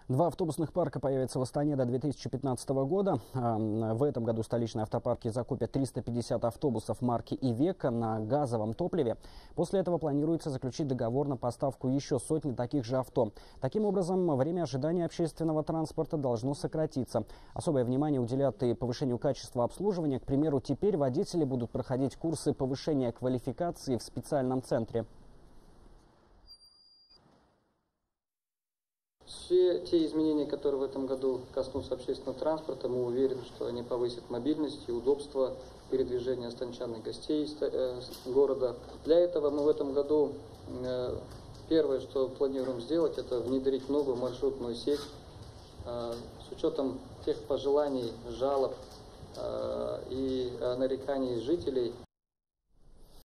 Два автобусных парка появятся в Астане до 2015 года. В этом году столичные автопарки закупят 350 автобусов марки «Ивеко» на газовом топливе. После этого планируется заключить договор на поставку еще сотни таких же авто. Таким образом, время ожидания общественного транспорта должно сократиться. Особое внимание уделят и повышению качества обслуживания. К примеру, теперь водители будут проходить курсы повышения квалификации в специальном центре. Все те изменения, которые в этом году коснутся общественного транспорта, мы уверены, что они повысят мобильность и удобство передвижения астанчан и гостей города. Для этого мы в этом году первое, что планируем сделать, это внедрить новую маршрутную сеть с учетом тех пожеланий, жалоб и нареканий жителей.